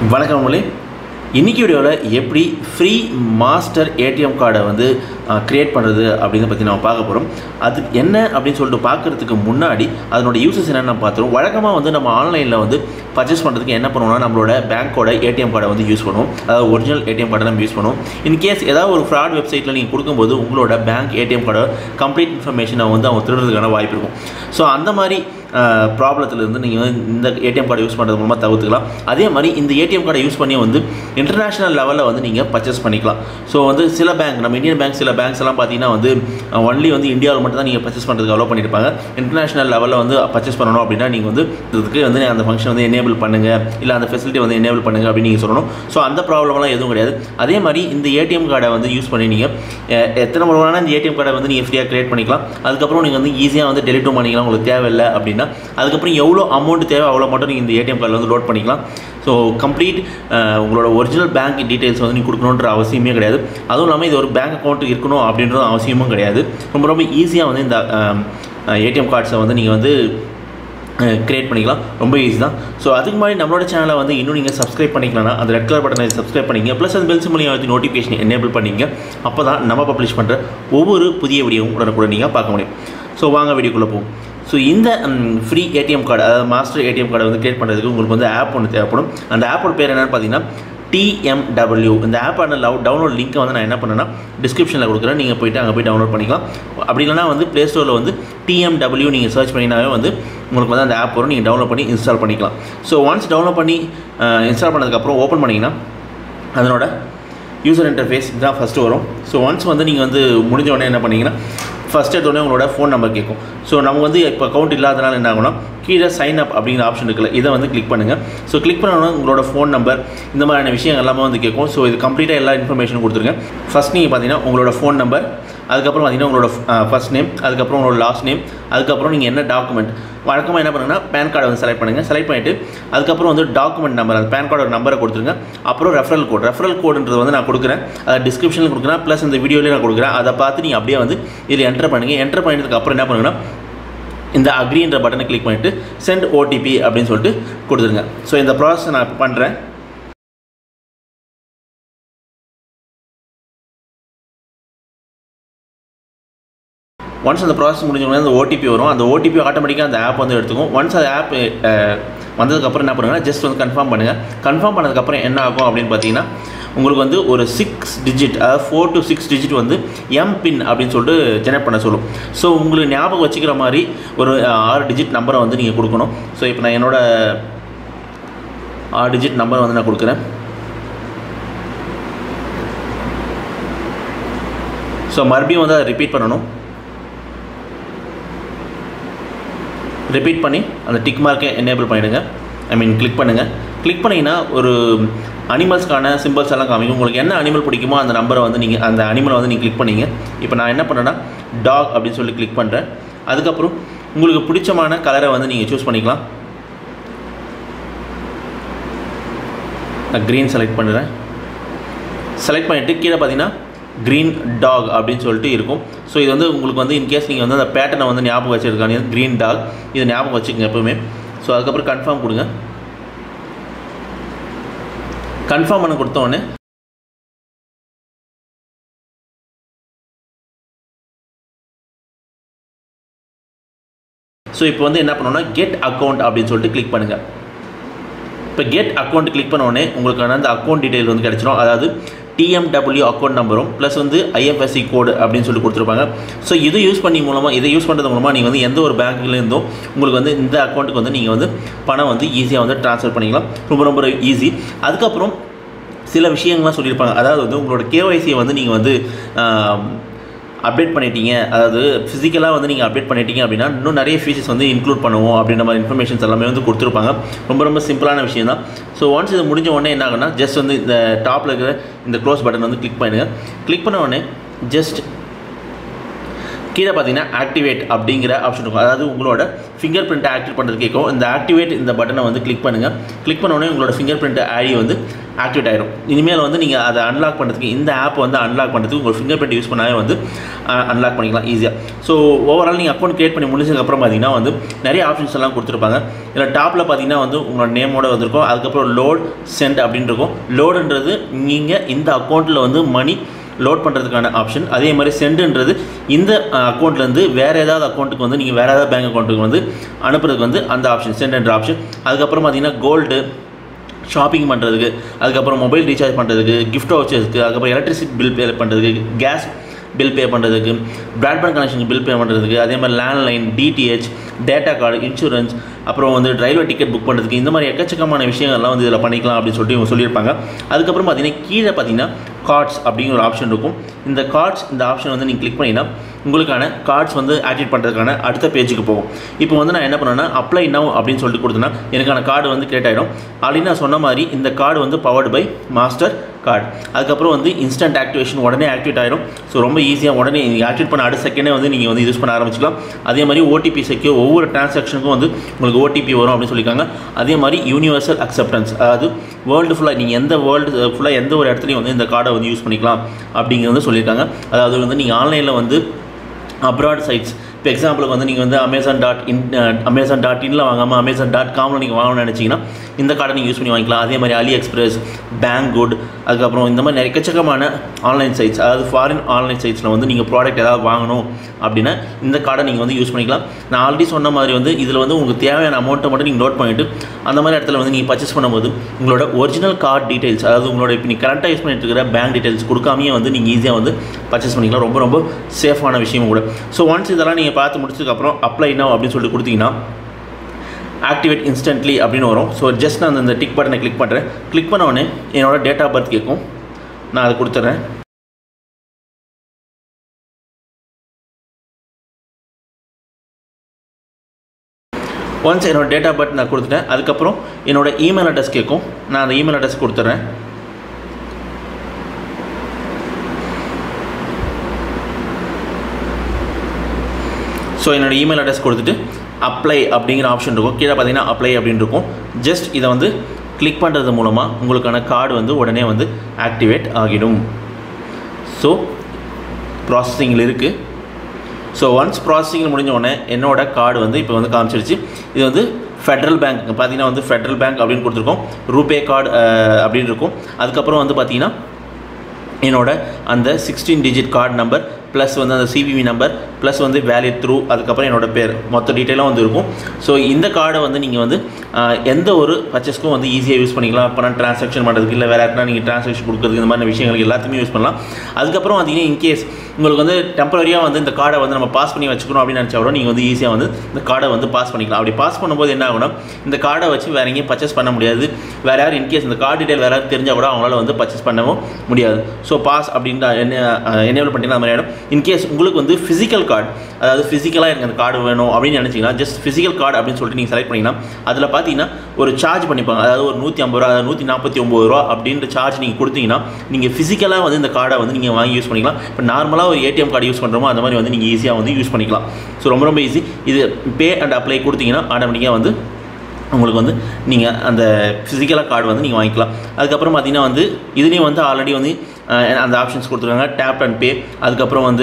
வணக்கங்களே, இன்னைக்கு வீடியோவில் எப்படி ஃப்ரீ மாஸ்டர் ஏடிஎம் கார்டை வந்து கிரியேட் பண்ணுறது அப்படிங்கிறத பற்றி நம்ம பார்க்க போகிறோம். அது என்ன அப்படின்னு சொல்லிட்டு பார்க்குறதுக்கு முன்னாடி அதனோட யூசஸ் என்னென்னு நம்ம பார்த்துருவோம். வழக்கமாக வந்து நம்ம ஆன்லைனில் வந்து பர்ச்சேஸ் பண்ணுறதுக்கு என்ன பண்ணுவோம்னா நம்மளோட பேங்க்கோட ஏடிஎம் கார்டை வந்து யூஸ் பண்ணுவோம். அதாவது ஒரிஜினல் ஏடிஎம் கார்டை நம்ம யூஸ் பண்ணுவோம். இன்கேஸ் ஏதாவது ஒரு ஃப்ராட் வெப்சைட்டில் நீங்கள் கொடுக்கும்போது உங்களோட பேங்க் ஏடிஎம் கார்டை கம்ப்ளீட் இன்ஃபர்மேஷனை வந்து அவங்க திருடுறதுக்கான வாய்ப்பு இருக்கும். ஸோ அந்த மாதிரி ப்ராப்ளத்துலேருந்து நீங்கள் வந்து இந்த ஏடிஎம் கார்டை யூஸ் பண்ணுறது மூலமாக தவிர்த்துக்கலாம். அதே மாதிரி இந்த ஏடிஎம் கார்டை யூஸ் பண்ணி வந்து இன்டர்நேஷ்னல் லெவலில் வந்து நீங்கள் பர்ச்சேஸ் பண்ணிக்கலாம். ஸோ வந்து சில பேங்க், நம்ம இந்தியன் பேங்க், சில பேங்க்ஸ் எல்லாம் பார்த்தீங்கன்னா வந்து ஒன்லி வந்து இந்தியாவில் மட்டும் தான் நீங்கள் பர்ச்சேஸ் பண்ணுறதுக்கு அலோவ் பண்ணியிருப்பாங்க. இன்டர்நேஷ்னல் லெவலில் வந்து பர்ச்சேஸ் பண்ணணும் அப்படின்னா நீங்கள் வந்து இதுக்கு வந்து அந்த ஃபங்க்ஷன் வந்து எனேபிள் பண்ணுங்கள், இல்லை அந்த ஃபெசிலிட்டி வந்து எனேபிள் பண்ணுங்கள் அப்படின்னு நீங்கள் சொல்லணும். ஸோ அந்த ப்ராப்ளம்லாம் எதுவும் கிடையாது. அதே மாதிரி இந்த ஏடிஎம் கார்டை வந்து யூஸ் பண்ணி நீங்கள் எத்தனை முறை வேணால் இந்த ஏடிஎம் கார்டை வந்து நீங்கள் ஃப்ரீயாக கிரியேட் பண்ணிக்கலாம். அதுக்கப்புறம் நீங்கள் வந்து ஈஸியாக வந்து டெலிட்டும் பண்ணிக்கலாம் உங்களுக்கு தேவையில்லை அப்படின்னா. அதுக்கப்புறம் எவ்வளோ அமௌண்ட் தேவை அவ்வளோ மட்டும் நீங்கள் இந்த ஏடிஎம் கார்டில் வந்து லோட் பண்ணிக்கலாம். ஸோ கம்ப்ளீட் உங்களோட ஒரிஜினல் பேங்க் டீட்டெயில்ஸ் வந்து நீங்கள் கொடுக்கணுன்ற அவசியமே கிடையாது. அதுவும் இல்லாமல் இது ஒரு பேங்க் அக்கௌண்ட் இருக்கணும் அப்படின்றது அவசியமும் கிடையாது. ரொம்ப ஈஸியாக வந்து இந்த ஏடிஎம் கார்ட்ஸை வந்து நீங்கள் வந்து கிரியேட் பண்ணிக்கலாம். ரொம்ப ஈஸி தான். ஸோ அதுக்கு முன்னாடி நம்மளோட சேனலை வந்து இன்னும் நீங்கள் சப்ஸ்கிரைப் பண்ணிக்கலாம்னா அந்த ரெட் கலர் பட்டனை சப்ஸ்கிரைப் பண்ணிங்க, ப்ளஸ் அந்த பெல் சிம்பலையும் வந்து நோட்டிஃபிகேஷன் எனேபிள் பண்ணிங்க. அப்போ தான் நம்ம பப்ளிஷ் பண்ணுற ஒவ்வொரு புதிய வீடியோவும் உடனுக்குடன் நீங்கள் பார்க்க முடியும். ஸோ வாங்க வீடியோக்குள்ளே போகும். ஸோ இந்த ஃப்ரீ ஏடிஎம் கார்டு, அதாவது மாஸ்டர் ஏடிஎம் கார்டை வந்து கிரியேட் பண்ணுறதுக்கு உங்களுக்கு வந்து ஆப் ஒன்று தேவைப்படும். அந்த ஆப்போட பேர் என்னென்னு பார்த்தீங்கன்னா TMW. இந்த ஆப்பான டவுன்லோட் லிங்க்கை வந்து நான் என்ன பண்ணேன்னா டிஸ்கிரிப்ஷனில் கொடுக்குறேன். நீங்கள் போய்ட்டு அங்கே போய் டவுன்லோட் பண்ணிக்கலாம். அப்படி இல்லைனா வந்து ப்ளே ஸ்டோரில் வந்து TMW நீங்கள் சர்ச் பண்ணினாவே வந்து உங்களுக்கு வந்து அந்த ஆப் வரும். நீங்கள் டவுன்லோட் பண்ணி இன்ஸ்டால் பண்ணிக்கலாம். ஸோ ஒன்ஸ் டவுன்லோட் பண்ணி இன்ஸ்டால் பண்ணதுக்கப்புறம் ஓப்பன் பண்ணிங்கன்னா அதனோட யூசர் இன்டர்ஃபேஸ் தான் ஃபஸ்ட்டு வரும். ஸோ ஒன்ஸ் வந்து நீங்கள் வந்து முடிஞ்ச உடனே என்ன பண்ணிங்கன்னா ஃபஸ்ட் எடுத்தோடனே உங்களோட ஃபோன் நம்பர் கேட்கும். ஸோ நம்ம வந்து இப்போ அக்கௌண்ட் இல்லாதனால என்ன ஆகும்னா கீழே சைன் அப் அப்படிங்கிற ஆப்ஷன் இருக்குல்ல, இதை வந்து கிளிக் பண்ணுங்கள். ஸோ கிளிக் பண்ணோன்னா உங்களோட ஃபோன் நம்பர் இந்த மாதிரியான விஷயம் எல்லாமே வந்து கேட்கும். ஸோ இது கம்ப்ளீட்டாக எல்லா இன்ஃபர்மேஷனும் கொடுத்துருங்க. ஃபஸ்ட் நீங்கள் பார்த்தீங்கன்னா உங்களோட ஃபோன் நம்பர், அதுக்கப்புறம் பார்த்தீங்கன்னா உங்களோட ஃபர்ஸ்ட் நேம், அதுக்கப்புறம் உங்களோட லாஸ்ட் நேம், அதுக்கப்புறம் நீங்கள் என்ன டாக்குமெண்ட் வழக்கமாக என்ன பண்ணுங்கன்னா பேன் கார்டை வந்து செலக்ட் பண்ணுங்கள். செலக்ட் பண்ணிவிட்டு அதுக்கப்புறம் வந்து டாக்குமெண்ட் நம்பர், அந்த பேன் கார்டோட நம்பரை கொடுத்துருங்க. அப்புறம் ரெஃபரல் கோடுன்றது வந்து நான் கொடுக்குறேன், அதை டிஸ்கிரிப்ஷனில் கொடுக்குறேன், ப்ளஸ் இந்த வீடியோலேயே நான் கொடுக்குறேன். அதை பார்த்து நீங்கள் அப்படியே வந்து இதில் என்டர் பண்ணுங்கள். என்டர் பண்ணிட்டதுக்கு அப்புறம் என்ன பண்ணுங்கன்னா இந்த அக்ரின்ற பட்டனை கிளிக் பண்ணிவிட்டு சென்ட் OTP அப்படின்னு சொல்லிட்டு கொடுத்துருங்க. ஸோ இந்த ப்ராசஸ் நான் பண்ணுறேன். ஒன்ஸ் அந்த ப்ராசஸ் முடிஞ்சோடனே அந்த OTP வரும். அந்த OTP ஆட்டோமேட்டிக்காக அந்த ஆப் வந்து எடுத்துக்கும். ஒன்ஸ் அந்த ஆப் வந்ததுக்கப்புறம் என்ன பண்ணுங்கன்னா ஜஸ்ட் வந்து கன்ஃபார்ம் பண்ணுங்கள். கன்ஃபார்ம் பண்ணதுக்கப்புறம் என்ன ஆகும் அப்படின்னு பார்த்தீங்கன்னா உங்களுக்கு வந்து ஒரு 6 டிஜிட், அதாவது 4 to 6 டிஜிட் வந்து எம்பின் அப்படின்னு சொல்லிட்டு ஜெனரேட் பண்ண சொல்லும். ஸோ உங்களுக்கு ஞாபகம் வச்சுக்கிற மாதிரி ஒரு 6 டிஜிட் நம்பரை வந்து நீங்கள் கொடுக்கணும். ஸோ இப்போ நான் என்னோட 6 டிஜிட் நம்பரை வந்து நான் கொடுக்குறேன். ஸோ மறுபடியும் வந்து அதை ரிப்பீட் பண்ணணும். ரிப்பீட் பண்ணி அந்த டிக் மார்க்கை எனேபிள் பண்ணிவிடுங்க. கிளிக் பண்ணுங்கள். கிளிக் பண்ணிங்கன்னா ஒரு அனிமல்ஸ்க்கான சிம்பிள்ஸ் எல்லாம் காமிக்கும். உங்களுக்கு என்ன அனிமல் பிடிக்குமோ அந்த நம்பரை வந்து நீங்கள் அந்த அனிமலை வந்து நீங்கள் கிளிக் பண்ணிங்க. இப்போ நான் என்ன பண்ணுறேன்னா டாக் அப்படின்னு சொல்லி கிளிக் பண்ணுறேன். அதுக்கப்புறம் உங்களுக்கு பிடிச்சமான கலரை வந்து நீங்கள் சூஸ் பண்ணிக்கலாம். நான் க்ரீன் செலக்ட் பண்ணுறேன். செலக்ட் பண்ணிவிட்டு கீழே பார்த்தீங்கன்னா க்ரீன் டாக் அப்படின்னு சொல்லிட்டு இருக்கும். ஸோ இது வந்து உங்களுக்கு வந்து இன்கேஸ் நீங்கள் வந்து அந்த பேட்டர்னை வந்து ஞாபகம் வச்சுருக்காங்க, க்ரீன் டாக், இதை ஞாபகம் வச்சுக்கோங்க எப்போவுமே. ஸோ அதுக்கப்புறம் கன்ஃபார்ம் கொடுங்க. கன்ஃபார்ம் பண்ண கொடுத்தோடனே ஸோ இப்போ வந்து என்ன பண்ணோன்னா கெட் அக்கௌண்ட் அப்படின்னு சொல்லிட்டு கிளிக் பண்ணுங்கள். இப்போ கெட் அக்கௌண்ட் கிளிக் பண்ணோடனே உங்களுக்கான அந்த அக்கௌண்ட் டீட்டெயில் வந்து கிடச்சிடும். அதாவது TMW அக்கௌண்ட் நம்பரும் ப்ளஸ் வந்து IFSC கோடு அப்படின்னு சொல்லி கொடுத்துருப்பாங்க. ஸோ இதை யூஸ் பண்ணுறது மூலமாக நீங்கள் வந்து எந்த ஒரு பேங்க்லேருந்தும் உங்களுக்கு வந்து இந்த அக்கௌண்ட்டுக்கு வந்து நீங்கள் வந்து பணம் வந்து ஈஸியாக வந்து ட்ரான்ஸ்ஃபர் பண்ணிக்கலாம். ரொம்ப ஈஸி. அதுக்கப்புறம் சில விஷயங்கள்லாம் சொல்லியிருப்பாங்க. அதாவது வந்து உங்களோட KYCயை வந்து நீங்கள் வந்து அப்டேட் பண்ணிட்டீங்க, அதாவது ஃபிசிக்கலாக வந்து நீங்கள் அப்டேட் பண்ணிட்டீங்க அப்படின்னா இன்னும் நிறைய ஃபீச்சர்ஸ் வந்து இன்க்ளூட் பண்ணுவோம் அப்படின்ற மாதிரி இன்ஃபர்மேஷன்ஸ் எல்லாமே வந்து கொடுத்துருப்பாங்க. ரொம்ப சிம்பிளான விஷயம் தான். ஸோ ஒன்ஸ் இது முடிஞ்ச உடனே என்ன ஆகுன்னா ஜஸ்ட் வந்து இந்த டாப்பில் இருக்கிற இந்த க்ளோஸ் பட்டன் வந்து கிளிக் பண்ணுங்கள். கிளிக் பண்ண உடனே ஜஸ்ட் கீழே பார்த்தீங்கன்னா ஆக்டிவேட் அப்படிங்கிற ஆப்ஷன் இருக்கும். அதாவது உங்களோட ஃபிங்கர் பிரிண்ட்டை ஆக்டிவேட் பண்ணுறது கேட்கும். இந்த ஆக்டிவேட் இந்த பட்டனை வந்து கிளிக் பண்ணுங்கள். கிளிக் பண்ணோடனே உங்களோட ஃபிங்கர் பிரிண்ட் ஐடி வந்து ஆக்டிவேட் ஆகிடும். இனிமேல் வந்து நீங்கள் அதை அன்லாக் பண்ணுறதுக்கு இந்த ஆப் வந்து அன்லாக் பண்ணுறதுக்கு உங்கள் ஃபிங்கர் பிரிண்ட் யூஸ் பண்ணாலே வந்து அன்லாக் பண்ணிக்கலாம் ஈஸியாக. ஸோ ஓவரால் நீங்கள் அக்கௌண்ட் கிரியேட் பண்ணி முடிஞ்சதுக்கப்புறம் பார்த்தீங்கன்னா வந்து நிறைய ஆப்ஷன்ஸ் எல்லாம் கொடுத்துருப்பாங்க. இதில் டாப்பில் பார்த்தீங்கன்னா வந்து உங்களோட நேமோட வந்திருக்கும். அதுக்கப்புறம் லோட் சென்ட் அப்படின்னு இருக்கும். லோடுன்றது நீங்கள் இந்த அக்கௌண்ட்டில் வந்து மணி லோட் பண்ணுறதுக்கான ஆப்ஷன். அதே மாதிரி சென்டுன்றது இந்த அக்கௌண்ட்லேருந்து வேறு ஏதாவது அக்கௌண்ட்டுக்கு வந்து நீங்கள் வேறு ஏதாவது பேங்க் அக்கௌண்ட்டுக்கு வந்து அனுப்புறதுக்கு வந்து அந்த ஆப்ஷன் சென்டுன்ற ஆப்ஷன். அதுக்கப்புறம் பார்த்தீங்கன்னா கோல்டு ஷாப்பிங் பண்ணுறதுக்கு, அதுக்கப்புறம் மொபைல் ரீசார்ஜ் பண்ணுறதுக்கு, கிஃப்ட் வவுச்சர்ஸ்க்கு, அதுக்கப்புறம் எலக்ட்ரிசிட்டி பில் பே பண்ணுறதுக்கு, கேஸ் பில் பே பண்ணுறதுக்கு, ப்ராட்பேண்ட் கனெக்ஷனுக்கு பில் பே பண்ணுறதுக்கு, அதே மாதிரி landline, DTH, data card, insurance, அப்புறம் வந்து ரயில்வே டிக்கெட் புக் பண்ணுறதுக்கு, இந்த மாதிரி எக்கச்சக்கமான விஷயங்கள்லாம் வந்து இதில் பண்ணிக்கலாம் அப்படின்னு சொல்லிட்டு இவங்க சொல்லியிருப்பாங்க. அதுக்கப்புறம் பார்த்தீங்கன்னா கீழே பார்த்தீங்கன்னா கார்ட்ஸ் அப்படிங்கிற ஒரு ஆப்ஷன் இருக்கும். இந்த கார்ட்ஸ் இந்த ஆப்ஷன் வந்து நீங்கள் கிளிக் பண்ணிங்கன்னா உங்களுக்கான கார்ட்ஸ் வந்து ஆக்டிவேட் பண்ணுறதுக்கான அடுத்த பேஜுக்கு போகும். இப்போ வந்து நான் என்ன பண்ணேன்னா அப்ளை நவ் அப்படின்னு சொல்லிட்டு கொடுத்தேன்னா எனக்கான கார்டு வந்து கிரியேட் ஆகிடும். ஆல்ரெடி நான் சொன்ன மாதிரி இந்த கார்டு வந்து பவர்டு பை மாஸ்டர் கார்டு. அதுக்கப்புறம் வந்து இன்ஸ்டன்ட் ஆக்டிவேஷன் உடனே ஆக்டிவேட் ஆகிடும். ஸோ ரொம்ப ஈஸியாக உடனே ஆக்டிவேட் பண்ண அடுத்த செகண்டே வந்து நீங்கள் வந்து யூஸ் பண்ண ஆரம்பிச்சிக்கலாம். அதே மாதிரி ஓடிபி செக்யூர், ஒவ்வொரு டிரான்சாக்ஷனுக்கும் வந்து உங்களுக்கு ஓடிபி வரும் அப்படின்னு சொல்லியிருக்காங்க. அதே மாதிரி யூனிவர்சல் அக்செப்டன்ஸ், அதாவது வேர்ல்டு ஃபுல்லாக நீங்கள் வேர்ல்டு ஃபுல்லாக எந்த ஒரு இடத்துலையும் வந்து இந்த கார்டை வந்து யூஸ் பண்ணிக்கலாம் அப்படிங்கிறது சொல்லியிருக்காங்க. அதாவது வந்து நீங்கள் ஆன்லைனில் வந்து அப்ராட் சைட்ஸ், இப்போ எக்ஸாம்பிளுக்கு வந்து நீங்கள் வந்து Amazon.in வாங்காமல் Amazon.com நீங்கள் வாங்கணும்னு நினச்சிங்கன்னா இந்த கார்டை நீங்கள் யூஸ் பண்ணி வாங்கிக்கலாம். அதே மாதிரி அலி எக்ஸ்பிரஸ், பேங்க் குட், அதுக்கப்புறம் இந்த மாதிரி நிறைய எக்கச்சக்கமான ஆன்லைன் சைட்ஸ், அதாவது ஃபாரின் ஆன்லைன் சைட்ஸில் வந்து நீங்கள் ப்ராடக்ட் ஏதாவது வாங்கணும் அப்படின்னா இந்த கார்டை நீங்கள் வந்து யூஸ் பண்ணிக்கலாம். நான் ஆல்ரெடி சொன்ன மாதிரி வந்து இதில் வந்து உங்களுக்கு தேவையான அமௌண்ட்டை மட்டும் நீங்கள் நோட் பண்ணிவிட்டு அந்த மாதிரி இடத்துல வந்து நீங்கள் பர்ச்சேஸ் பண்ணும்போது உங்களோட ஒரிஜினல் கார்டு டீட்டெயில்ஸ், அதாவது உங்களோட இப்போ நீங்கள் கரண்ட்டாக யூஸ் பண்ணிட்டு இருக்கிற பேங்க் டீட்டெயில்ஸ் கொடுக்காமையே வந்து நீங்கள் ஈஸியாக வந்து பர்ச்சேஸ் பண்ணிக்கலாம். ரொம்ப ரொம்ப சேஃபான விஷயம் கூட. ஸோ ஒன்ஸ் இதெல்லாம் நீங்கள் பார்த்து முடிச்சதுக்கப்புறம் அப்ளை நவ் அப்படின்னு சொல்லிட்டு கொடுத்தீங்கன்னா ஆக்டிவேட் இன்ஸ்டன்ட்லி அப்படின்னு வரும். ஸோ ஜஸ்ட் நான் அந்த டிக் பட்டனை கிளிக் பண்ணுறேன். கிளிக் பண்ண உடனே என்னோட டேட் ஆஃப் பர்த் கேட்கும். நான் அதை கொடுத்துட்றேன். ஒன்ஸ் என்னோடய டேட் ஆஃப் பர்த் நான் கொடுத்துட்டேன். அதுக்கப்புறம் என்னோட இமெயில் அட்ரஸ் கேட்கும். நான் அந்த இமெயில் அட்ரஸ் கொடுத்துட்றேன். ஸோ என்னோட இமெயில் அட்ரஸ் கொடுத்துட்டு அப்ளை அப்படிங்கிற ஆப்ஷன் இருக்கும். கீழே பார்த்தீங்கன்னா அப்ளை அப்படின்னு இருக்கும். ஜஸ்ட் இதை வந்து கிளிக் பண்ணுறது மூலமாக உங்களுக்கான கார்டு வந்து உடனே வந்து ஆக்டிவேட் ஆகிடும். ஸோ ப்ராசஸிங்கில் இருக்குது. ஸோ ஒன்ஸ் ப்ராசஸிங் முடிஞ்ச உடனே என்னோட கார்டு வந்து இப்போ வந்து காமிச்சிருச்சு. இது வந்து ஃபெட்ரல் பேங்க் பார்த்தீங்கன்னா வந்து ஃபெட்ரல் பேங்க் அப்படின்னு கொடுத்துருக்கோம். ரூபே கார்டு அப்படின்னு இருக்கும். அதுக்கப்புறம் வந்து பார்த்தீங்கன்னா என்னோட அந்த 16 டிஜிட் கார்டு நம்பர் ப்ளஸ் வந்து அந்த சிவிவி நம்பர் ப்ளஸ் வந்து வேலிட் த்ரூ, அதுக்கப்புறம் என்னோட பேர், மொத்த டீட்டெயிலாக வந்து இருக்கும். ஸோ இந்த கார்டை வந்து நீங்கள் வந்து எந்த ஒரு பர்ச்சேஸ்க்கும் வந்து ஈஸியாக யூஸ் பண்ணிக்கலாம். இப்போ நான் ட்ரான்சாக்ஷன் பண்ணுறதுக்கு இல்லை வேறு யாருக்குனா நீங்கள் ட்ரான்சாக்ஷன் கொடுக்குறதுக்கு இந்த மாதிரி விஷயங்களுக்கு எல்லாத்தையுமே யூஸ் பண்ணலாம். அதுக்கப்புறம் பார்த்தீங்கன்னா இன்கேஸ் உங்களுக்கு வந்து டெம்பரரியாக வந்து இந்த கார்டை வந்து நம்ம பாஸ் பண்ணி வச்சுக்கணும் அப்படின்னு நினச்சா கூட நீங்கள் வந்து ஈஸியாக வந்து இந்த கார்டை வந்து பாஸ் பண்ணிக்கலாம். அப்படி பாஸ் பண்ணும்போது என்ன ஆகும்னா இந்த கார்டை வச்சு வேறு எங்கேயும் பர்ச்சேஸ் பண்ண முடியாது. வேறு யார் இன்கேஸ் இந்த கார்டு டீட்டெயில் வேறு யாரும் தெரிஞ்சால் கூட அவங்களால வந்து பர்ச்சேஸ் பண்ணவும் முடியாது. ஸோ பாஸ் அப்படின்ற எனேபிள் பண்ணிங்கன்னா அந்த மாதிரி ஆகிடும். இன்கேஸ் உங்களுக்கு வந்து ஃபிசிக்கல் கார்டு, அதாவது ஃபிசிக்கலாக எனக்கு அந்த கார்டு வேணும் அப்படின்னு நினச்சிங்கன்னா ஜஸ்ட் ஃபிசிக்கல் கார்டு அப்படின்னு சொல்லிட்டு நீங்கள் செலக்ட் பண்ணிங்கன்னா அதில் பார்த்தீங்கன்னா ஒரு சார்ஜ் பண்ணிப்பாங்க. அதாவது ஒரு 150 ரூபா, 149 ரூபா அப்படின்ற சார்ஜ் நீங்கள் கொடுத்தீங்கன்னா நீங்கள் ஃபிசிக்கலாக வந்து இந்த கார்டை வந்து நீங்கள் வாங்கி யூஸ் பண்ணிக்கலாம். இப்போ நார்மலாக ஒரு ஏடிஎம் கார்டு யூஸ் பண்ணுறோமோ அந்த மாதிரி வந்து நீங்கள் ஈஸியாக வந்து யூஸ் பண்ணிக்கலாம். ஸோ ரொம்ப ரொம்ப ஈஸி. இது பே அண்ட் அப்ளை கொடுத்தீங்கன்னா ஆட்டோமேட்டிக்காக வந்து உங்களுக்கு வந்து நீங்கள் அந்த ஃபிசிக்கலாக கார்டு வந்து நீங்கள் வாங்கிக்கலாம். அதுக்கப்புறம் பார்த்தீங்கன்னா வந்து இதுலேயும் வந்து ஆல்ரெடி வந்து அந்த ஆப்ஷன்ஸ் கொடுத்துருக்காங்க. டேப் அண்ட் பே, அதுக்கப்புறம் வந்து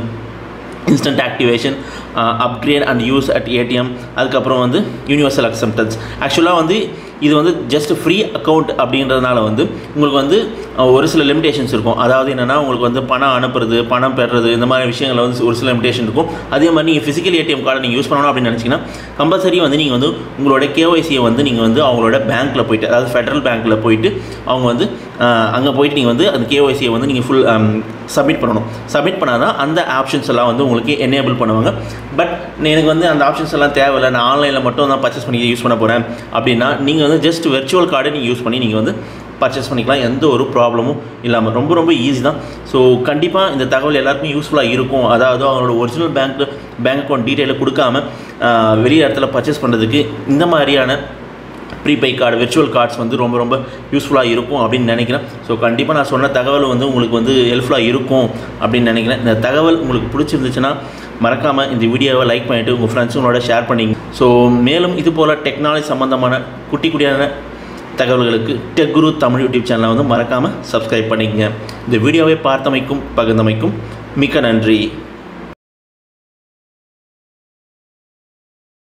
instant activation, upgrade and use at ATM, அதுக்கப்புறம் வந்து யூனிவர்சல் அக்செப்டன்ஸ். ஆக்சுவலாக வந்து இது வந்து ஜஸ்ட் ஃப்ரீ அக்கௌண்ட் அப்படின்றதுனால வந்து உங்களுக்கு வந்து ஒரு சில லிமிடேஷன்ஸ் இருக்கும். அதாவது என்னென்னா உங்களுக்கு வந்து பணம் அனுப்புறது, பணம் பெறுறது, இந்த மாதிரி விஷயங்கள் வந்து ஒரு சில லிமிடேஷன் இருக்கும். அதே மாதிரி நீங்கள் ஃபிசிக்கல் ஏடிஎம் கார்டை நீங்கள் யூஸ் பண்ணணும் அப்படின்னு நினச்சிங்கன்னா கம்பல்சரி வந்து நீங்கள் வந்து உங்களோட கேஒய்சியை வந்து நீங்கள் வந்து அவங்களோட பேங்க்கில் போய்ட்டு, அதாவது ஃபெட்ரல் பேங்க்கில் போய்ட்டு அவங்க வந்து அங்கே போய்ட்டு நீங்கள் வந்து அந்த கேஒய்சியை வந்து நீங்கள் ஃபுல் சப்மிட் பண்ணணும். சப்மிட் பண்ணால் தான் அந்த ஆப்ஷன்ஸ் எல்லாம் வந்து உங்களுக்கு எனேபிள் பண்ணுவாங்க. பட் எனக்கு வந்து அந்த ஆப்ஷன்ஸ் எல்லாம் தேவையில்லை, நான் ஆன்லைனில் மட்டும் தான் பர்ச்சேஸ் பண்ணி யூஸ் பண்ண போகிறேன் அப்படின்னா நீங்கள் வந்து ஜஸ்ட் வெர்ச்சுவல் கார்டை நீங்கள் யூஸ் பண்ணி நீங்கள் வந்து பர்ச்சேஸ் பண்ணிக்கலாம். எந்த ஒரு ப்ராப்ளமும் இல்லாமல் ரொம்ப ரொம்ப ஈஸி தான். ஸோ கண்டிப்பாக இந்த தகவல் எல்லாருக்குமே யூஸ்ஃபுல்லாக இருக்கும். அதாவது அவங்களோட ஒரிஜினல் பேங்க் அக்கௌண்ட் டீட்டெயிலை கொடுக்காம வெளியே இடத்துல பர்ச்சேஸ் பண்ணுறதுக்கு இந்த மாதிரியான ப்ரீபே கார்டு, விர்ச்சுவல் கார்ட்ஸ் வந்து ரொம்ப ரொம்ப யூஸ்ஃபுல்லாக இருக்கும் அப்படின்னு நினைக்கிறேன். ஸோ கண்டிப்பாக நான் சொன்ன தகவல் வந்து உங்களுக்கு வந்து ஹெல்ப்ஃபுல்லாக இருக்கும் அப்படின்னு நினைக்கிறேன். இந்த தகவல் உங்களுக்கு பிடிச்சிருந்துச்சுன்னா மறக்காமல் இந்த வீடியோவை லைக் பண்ணிவிட்டு உங்கள் ஃப்ரெண்ட்ஸுங்களோட ஷேர் பண்ணிங்க. ஸோ மேலும் இது போல் டெக்னாலஜி சம்மந்தமான குட்டியான தகவல்களுக்கு டெக் குரு தமிழ் யூடியூப் சேனலை வந்து மறக்காமல் சப்ஸ்கிரைப் பண்ணிக்கங்க. இந்த வீடியோவை பார்த்தமைக்கும் பகிர்ந்தமைக்கும் மிக்க நன்றி.